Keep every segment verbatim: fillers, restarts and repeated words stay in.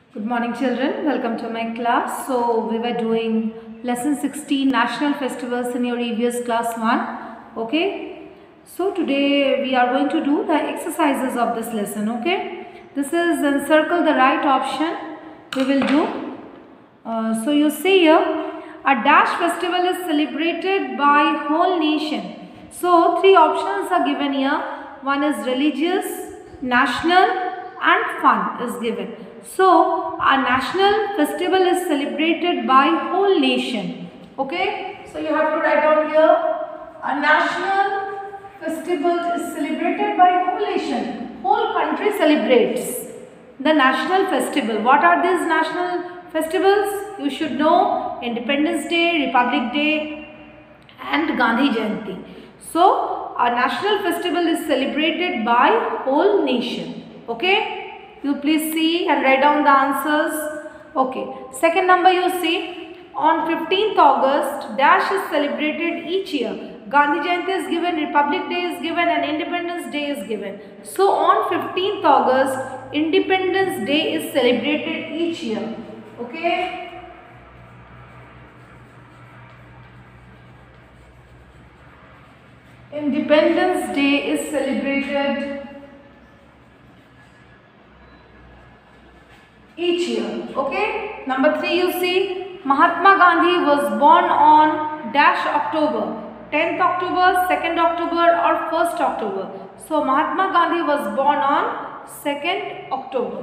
Good morning children, welcome to my class. So we were doing lesson sixteen national festivals in your E V S class one. Okay. So today we are going to do the exercises of this lesson. Okay. This is encircle the right option we will do. Uh, so you see here a dash festival is celebrated by whole nation. So three options are given here. One is religious, national and fun is given. So a national festival is celebrated by whole nation. Okay. So you have to write down here a national festival is celebrated by whole nation. Whole country celebrates the national festival. What are these national festivals? You should know Independence Day, Republic Day and Gandhi Jayanti. So a national festival is celebrated by whole nation. Okay. You please see and write down the answers. Okay. Second number you see on fifteenth August dash is celebrated each year. Gandhi Jayanti is given, Republic Day is given and Independence Day is given. So on fifteenth August Independence Day is celebrated each year. Okay. Independence Day is celebrated each year. Okay. Number three you see Mahatma Gandhi was born on dash October. tenth October, second October or first October. So Mahatma Gandhi was born on second October.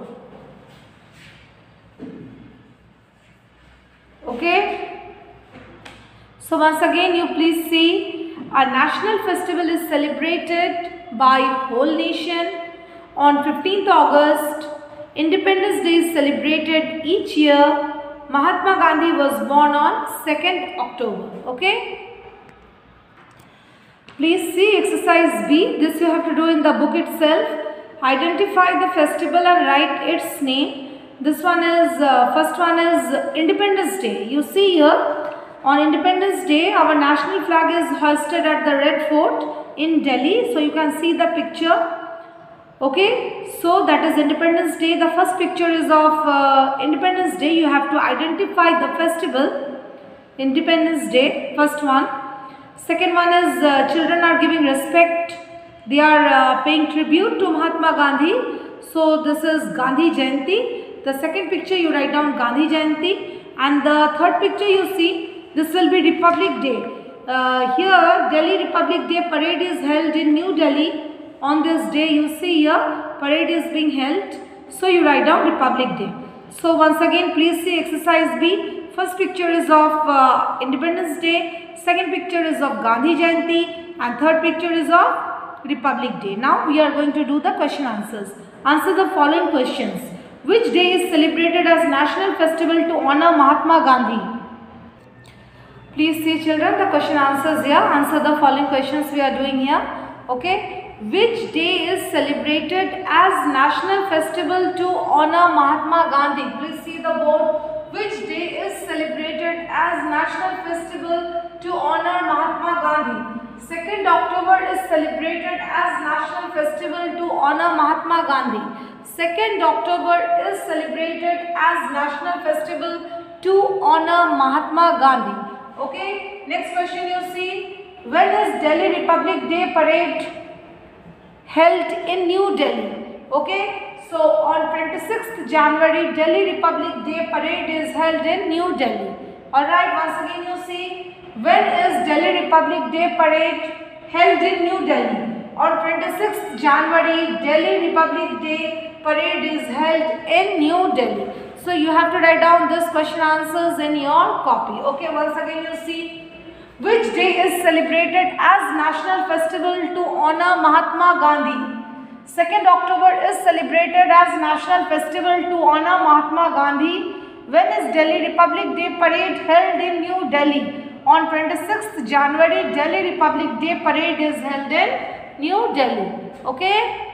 Okay. So once again you please see a national festival is celebrated by whole nation. On fifteenth August Independence Day is celebrated each year. Mahatma Gandhi was born on second October. Okay. Please see exercise B. This you have to do in the book itself. Identify the festival and write its name. This one is, uh, first one is Independence Day. You see here on Independence Day our national flag is hoisted at the Red Fort in Delhi. So you can see the picture. Okay, so that is Independence Day. The first picture is of uh, Independence Day. You have to identify the festival. Independence Day, first one. Second one is uh, children are giving respect. They are uh, paying tribute to Mahatma Gandhi. So this is Gandhi Jayanti. The second picture you write down Gandhi Jayanti. And the third picture you see, this will be Republic Day. Uh, here Delhi Republic Day parade is held in New Delhi. On this day you see here parade is being held. So you write down Republic Day. So once again please see exercise B. First picture is of uh, Independence Day. Second picture is of Gandhi Jayanti. And third picture is of Republic Day. Now we are going to do the question answers. Answer the following questions. Which day is celebrated as national festival to honor Mahatma Gandhi? Please see children the question answers here. Answer the following questions we are doing here. Okay. Which day is celebrated as national festival to honor Mahatma Gandhi? Please see the board. Which day is celebrated as national festival to honor Mahatma Gandhi? second October is celebrated as national festival to honor Mahatma Gandhi. second October is celebrated as national festival to honor Mahatma Gandhi. Okay. Next question you see. When is Delhi Republic Day parade held in New Delhi? Okay. So on twenty-sixth January Delhi Republic Day parade is held in New Delhi. Alright, once again you see. When is Delhi Republic Day parade held in New Delhi? On twenty-sixth January Delhi Republic Day parade is held in New Delhi. So you have to write down this question answers in your copy. Okay, once again you see. Which day is celebrated as national festival to honor Mahatma Gandhi? second October is celebrated as national festival to honor Mahatma Gandhi. When is Delhi Republic Day parade held in New Delhi? On twenty-sixth January Delhi Republic Day parade is held in New Delhi. Okay.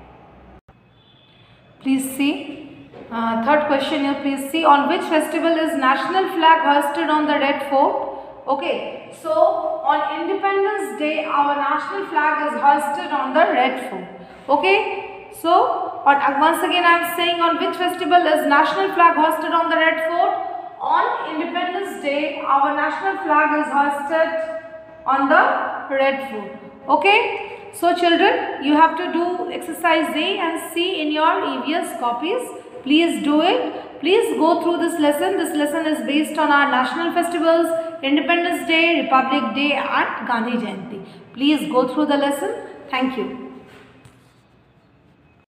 Please see. Uh, third question you please see. On which festival is national flag hoisted on the Red Fort? Okay, so on Independence Day our national flag is hoisted on the Red Fort. Okay, so Or uh, once again I am saying, on which festival is national flag hoisted on the Red Fort? On Independence Day, our national flag is hoisted on the Red Fort. Okay. So children, you have to do exercise A and C in your E V S copies. Please do it. Please go through this lesson. This lesson is based on our national festivals, Independence Day, Republic Day and Gandhi Jayanti. Please go through the lesson. Thank you.